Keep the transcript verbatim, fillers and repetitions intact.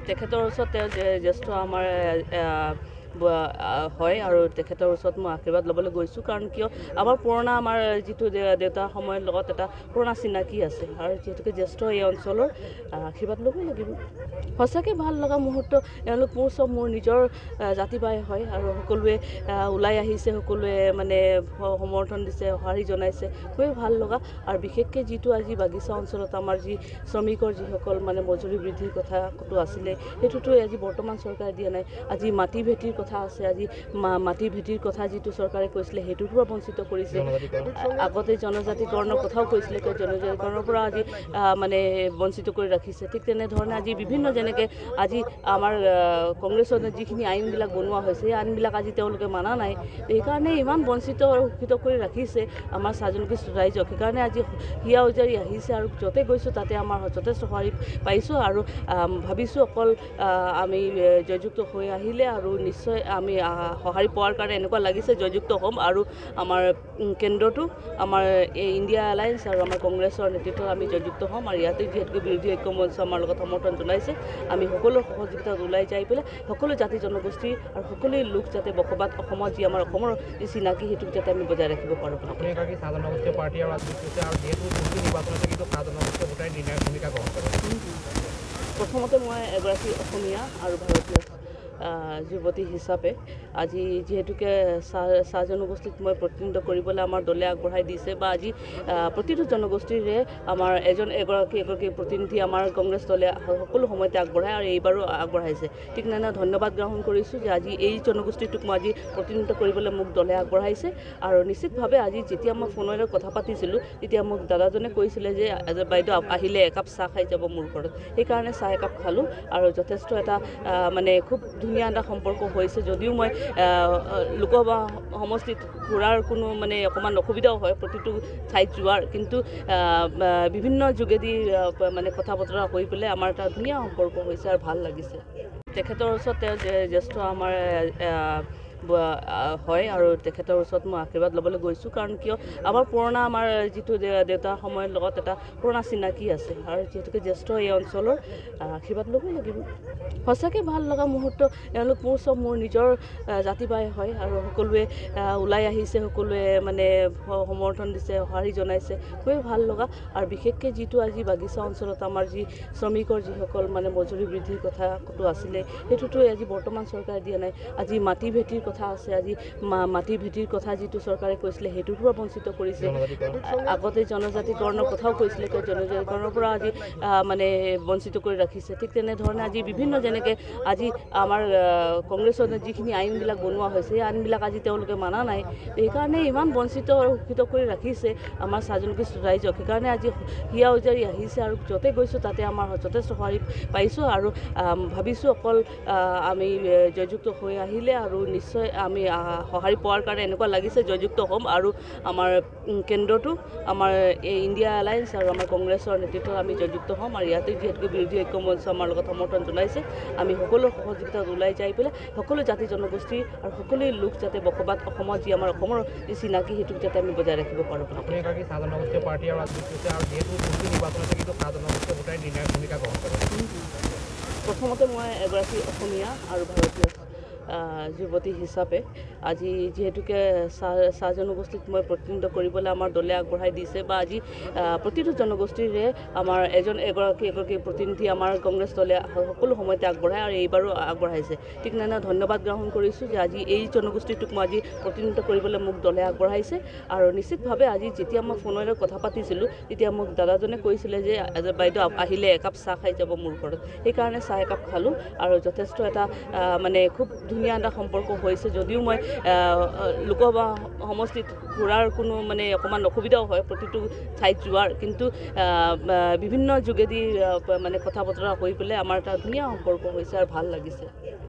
তেখেতৰ ওচৰত তেওঁ জ্যেষ্ঠ আমাৰ হয় আৰু তেখেতৰ ওচৰত মই আশীৰ্বাদ ল'বলৈ গৈছোঁ। কাৰণ কিয় আমাৰ পুৰণা আমাৰ যিটো দেউতাৰ সময়ৰ লগত এটা পুৰণা চিনাকি আছে আৰু যিহেতুকে জ্যেষ্ঠ এই অঞ্চলৰ আশীৰ্বাদ ল'বই লাগিব। সঁচাকৈ ভাল লগা মুহূৰ্ত। এওঁলোক মোৰ চব মোৰ নিজৰ জাতি বাই হয় আৰু সকলোৱে ওলাই আহিছে, সকলোৱে মানে সমৰ্থন দিছে, সঁহাৰি জনাইছে, খুবেই ভাল লগা। আৰু বিশেষকৈ যিটো আজি বাগিচা অঞ্চলত আমাৰ যি শ্ৰমিকৰ যিসকল মানে মজুৰি বৃদ্ধিৰ কথাটো আছিলে, সেইটোতো আজি বৰ্তমান চৰকাৰে দিয়া নাই। আজি মাটি ভেটিৰ কথা আছে, আজি মাটি ভেটিৰ কথা যিটো চৰকাৰে কৈছিলে সেইটোৰ পৰা বঞ্চিত কৰিছে। আগতে জনজাতিকৰণৰ কথাও কৈছিলে, জনজাতিকৰণৰ পৰা আজি মানে বঞ্চিত কৰি ৰাখিছে। ঠিক তেনেধৰণে আজি বিভিন্ন যেনেকৈ আজি আমাৰ কংগ্ৰেছৰ যিখিনি আইনবিলাক বনোৱা হৈছে, সেই আইনবিলাক আজি তেওঁলোকে মানা নাই। সেইকাৰণে ইমান বঞ্চিত আৰু শোষিত কৰি ৰাখিছে আমাৰ চাহ জনগোষ্ঠীৰ ৰাইজক। সেইকাৰণে আজি হিয়া উজাৰি আহিছে আৰু য'তে গৈছোঁ তাতে আমাৰ যথেষ্ট সঁহাৰি পাইছোঁ আৰু ভাবিছোঁ অকল আমি জয়যুক্ত হৈ আহিলে আৰু নিশ্চয় আমি সঁহাৰি পোৱাৰ কাৰণে এনেকুৱা লাগিছে জয়যুক্ত হ'ম আৰু আমাৰ কেন্দ্ৰটো আমাৰ এই ইণ্ডিয়া এলায়েন্স আৰু আমাৰ কংগ্ৰেছৰ নেতৃত্বত আমি জয়যুক্ত হ'ম। আৰু ইয়াতে যিহেতুকে বিৰোধী ঐক্য মঞ্চ আমাৰ লগত সমৰ্থন জনাইছে, আমি সকলো সহযোগিতাত ওলাই যাই পেলাই সকলো জাতি জনগোষ্ঠী আৰু সকলো লোক যাতে বসবাস অসমত যি আমাৰ অসমৰ যি চিনাকি সেইটোক যাতে আমি বজাই ৰাখিব পাৰোঁ। প্ৰথমতে মই এগৰাকী অসমীয়া আৰু ভাৰতীয় যুৱতী হিচাপে আজি যিহেতুকে চাহ চাহ জনগোষ্ঠীক মই প্ৰতিনিধিত্ব কৰিবলৈ আমাৰ দলে আগবঢ়াই দিছে, বা আজি প্ৰতিটো জনগোষ্ঠীৰে আমাৰ এজন এগৰাকী এগৰাকী প্ৰতিনিধি আমাৰ কংগ্ৰেছ দলে সকলো সময়তে আগবঢ়ায় আৰু এইবাৰো আগবঢ়াইছে। ঠিক তেনেদৰে ধন্যবাদ জ্ঞাপন কৰিছোঁ যে আজি এই জনগোষ্ঠীটোক মই আজি প্ৰতিনিধিত্ব কৰিবলৈ মোক দলে আগবঢ়াইছে। আৰু নিশ্চিতভাৱে আজি যেতিয়া মই ফোনেৰে কথা পাতিছিলোঁ তেতিয়া মোক দাদাজনে কৈছিলে যে বাইদেউ আহিলে একাপ চাহ খাই যাব মোৰ ঘৰত। সেইকাৰণে চাহ একাপ খালোঁ আৰু যথেষ্ট এটা মানে খুব ধুনীয়া এটা সম্পৰ্ক হৈছে। যদিও মই লোক বা সমষ্টিত ঘূৰাৰ কোনো মানে অকণমান অসুবিধাও হয় প্ৰতিটো ঠাইত যোৱাৰ, কিন্তু বিভিন্ন যোগেদি মানে কথা বতৰা হৈ পেলাই আমাৰ এটা ধুনীয়া সম্পৰ্ক হৈছে আৰু ভাল লাগিছে। তেখেতৰ ওচৰত তেওঁ জ্যেষ্ঠ আমাৰ হয় আৰু তেখেতৰ ওচৰত মই আশীৰ্বাদ ল'বলৈ গৈছোঁ। কাৰণ কিয় আমাৰ পুৰণা আমাৰ যিটো দেউতাৰ সময়ৰ লগত এটা পুৰণা চিনাকি আছে আৰু যিহেতুকে জ্যেষ্ঠ এই অঞ্চলৰ আশীৰ্বাদ ল'বই লাগিব। সঁচাকৈ ভাল লগা মুহূৰ্ত। এওঁলোক মোৰ চব মোৰ নিজৰ জাতি বাই হয় আৰু সকলোৱে ওলাই আহিছে, সকলোৱে মানে সমৰ্থন দিছে, সঁহাৰি জনাইছে, খুবেই ভাল লগা। আৰু বিশেষকৈ যিটো আজি বাগিচা অঞ্চলত আমাৰ যি শ্ৰমিকৰ যিসকল মানে মজুৰি বৃদ্ধিৰ কথাটো আছিলে, সেইটোতো আজি বৰ্তমান চৰকাৰে দিয়া নাই। আজি মাটি ভেটিৰ কথা আছে, আজি মাটি ভেটিৰ কথা যিটো চৰকাৰে কৈছিলে সেইটোৰ পৰা বঞ্চিত কৰিছে। আগতে জনজাতিকৰণৰ কথাও কৈছিলে, জনজাতিকৰণৰ পৰা আজি মানে বঞ্চিত কৰি ৰাখিছে। ঠিক তেনেধৰণে আজি বিভিন্ন যেনেকৈ আজি আমাৰ কংগ্ৰেছৰ যিখিনি আইনবিলাক বনোৱা হৈছে, সেই আইনবিলাক আজি তেওঁলোকে মানা নাই। সেইকাৰণে ইমান বঞ্চিত আৰু শোষিত কৰি ৰাখিছে আমাৰ চাহ জনগোষ্ঠীৰ ৰাইজক। সেইকাৰণে আজি হিয়া উজাৰি আহিছে আৰু য'তে গৈছোঁ তাতে আমাৰ যথেষ্ট সঁহাৰি পাইছোঁ আৰু ভাবিছোঁ অকল আমি জয়যুক্ত হৈ আহিলে আৰু নিশ্চয় আমি সঁহাৰি পোৱাৰ কাৰণে এনেকুৱা লাগিছে জয়যুক্ত হ'ম আৰু আমাৰ কেন্দ্ৰটো আমাৰ এই ইণ্ডিয়া এলায়েন্স আৰু আমাৰ কংগ্ৰেছৰ নেতৃত্বত আমি জয়যুক্ত হ'ম। আৰু ইয়াতে যিহেতুকে বিৰোধী ঐক্য মঞ্চ আমাৰ লগত সমৰ্থন জনাইছে, আমি সকলো সহযোগিতাত ওলাই যাই পেলাই সকলো জাতি জনগোষ্ঠী আৰু সকলো লোক যাতে বসবাস অসমত যি আমাৰ অসমৰ যি চিনাকি সেইটোক যাতে আমি বজাই ৰাখিব পাৰোঁ। প্ৰথমতে মই এগৰাকী অসমীয়া আৰু ভাৰতীয় যুৱতী হিচাপে আজি যিহেতুকে চাহ চাহ জনগোষ্ঠীক মই প্ৰতিনিধিত্ব কৰিবলৈ আমাৰ দলে আগবঢ়াই দিছে, বা আজি প্ৰতিটো জনগোষ্ঠীৰে আমাৰ এজন এগৰাকী এগৰাকী প্ৰতিনিধি আমাৰ কংগ্ৰেছ দলে সকলো সময়তে আগবঢ়ায় আৰু এইবাৰো আগবঢ়াইছে। ঠিক তেনেদৰে ধন্যবাদ জ্ঞাপন কৰিছোঁ যে আজি এই জনগোষ্ঠীটোক মই আজি প্ৰতিনিধিত্ব কৰিবলৈ মোক দলে আগবঢ়াইছে। আৰু নিশ্চিতভাৱে আজি যেতিয়া মই ফোনেৰে কথা পাতিছিলোঁ তেতিয়া মোক দাদাজনে কৈছিলে যে বাইদেউ আহিলে একাপ চাহ খাই যাব মোৰ ঘৰত। সেইকাৰণে চাহ একাপ খালোঁ আৰু যথেষ্ট এটা মানে খুব ধুনীয়া এটা সম্পৰ্ক হৈছে। যদিও মই লোক বা সমষ্টিত ঘূৰাৰ কোনো মানে অকণমান অসুবিধাও হয় প্ৰতিটো ঠাইত যোৱাৰ, কিন্তু বিভিন্ন যোগেদি মানে কথা বতৰা হৈ পেলাই আমাৰ এটা ধুনীয়া সম্পৰ্ক হৈছে আৰু ভাল লাগিছে।